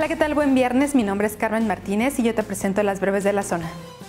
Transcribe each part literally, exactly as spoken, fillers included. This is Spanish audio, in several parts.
Hola, ¿qué tal? Buen viernes. Mi nombre es Carmen Martínez y yo te presento las breves de la zona.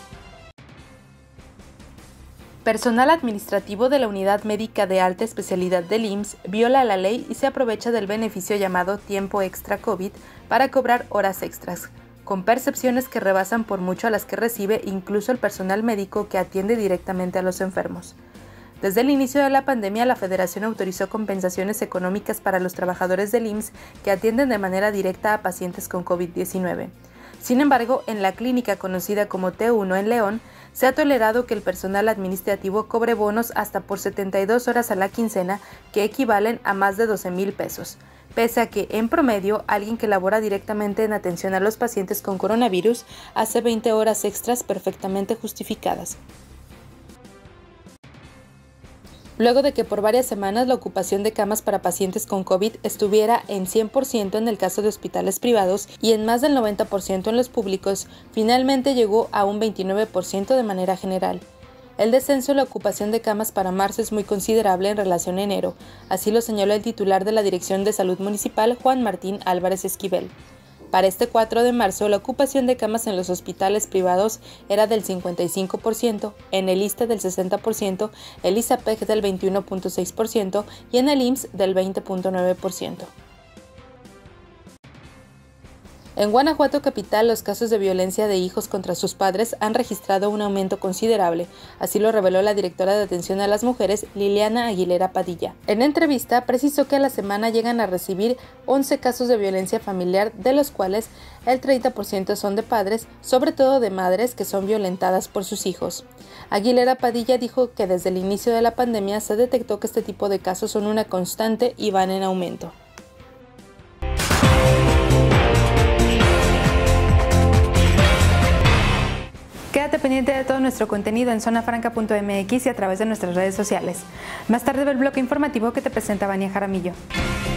Personal administrativo de la Unidad Médica de Alta Especialidad del I M S S viola la ley y se aprovecha del beneficio llamado tiempo extra COVID para cobrar horas extras, con percepciones que rebasan por mucho a las que recibe incluso el personal médico que atiende directamente a los enfermos. Desde el inicio de la pandemia, la Federación autorizó compensaciones económicas para los trabajadores del I M S S que atienden de manera directa a pacientes con COVID diecinueve. Sin embargo, en la clínica conocida como T uno en León, se ha tolerado que el personal administrativo cobre bonos hasta por setenta y dos horas a la quincena, que equivalen a más de doce mil pesos, pese a que, en promedio, alguien que labora directamente en atención a los pacientes con coronavirus hace veinte horas extras perfectamente justificadas. Luego de que por varias semanas la ocupación de camas para pacientes con COVID estuviera en cien por ciento en el caso de hospitales privados y en más del noventa por ciento en los públicos, finalmente llegó a un veintinueve por ciento de manera general. El descenso en la ocupación de camas para marzo es muy considerable en relación a enero, así lo señaló el titular de la Dirección de Salud Municipal, Juan Martín Álvarez Esquivel. Para este cuatro de marzo, la ocupación de camas en los hospitales privados era del cincuenta y cinco por ciento, en el ISSSTE del sesenta por ciento, el ISAPEC del veintiuno punto seis por ciento y en el I M S S del veinte punto nueve por ciento. En Guanajuato capital, los casos de violencia de hijos contra sus padres han registrado un aumento considerable, así lo reveló la directora de Atención a las Mujeres, Liliana Aguilera Padilla. En entrevista, precisó que a la semana llegan a recibir once casos de violencia familiar, de los cuales el treinta por ciento son de padres, sobre todo de madres que son violentadas por sus hijos. Aguilera Padilla dijo que desde el inicio de la pandemia se detectó que este tipo de casos son una constante y van en aumento. Quédate pendiente de todo nuestro contenido en zona franca punto m x y a través de nuestras redes sociales. Más tarde ve el bloque informativo que te presenta Vania Jaramillo.